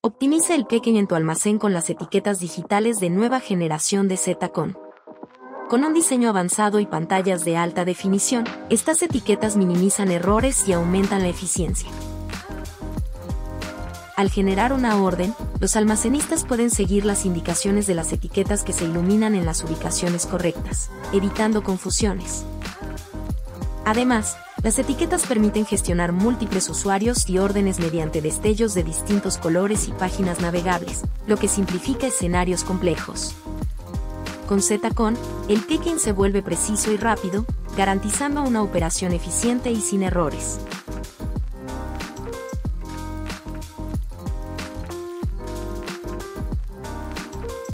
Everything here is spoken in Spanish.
Optimiza el picking en tu almacén con las etiquetas digitales de nueva generación de Zetacon. Con un diseño avanzado y pantallas de alta definición, estas etiquetas minimizan errores y aumentan la eficiencia. Al generar una orden, los almacenistas pueden seguir las indicaciones de las etiquetas que se iluminan en las ubicaciones correctas, evitando confusiones. Además, las etiquetas permiten gestionar múltiples usuarios y órdenes mediante destellos de distintos colores y páginas navegables, lo que simplifica escenarios complejos. Con Zetacon, el picking se vuelve preciso y rápido, garantizando una operación eficiente y sin errores.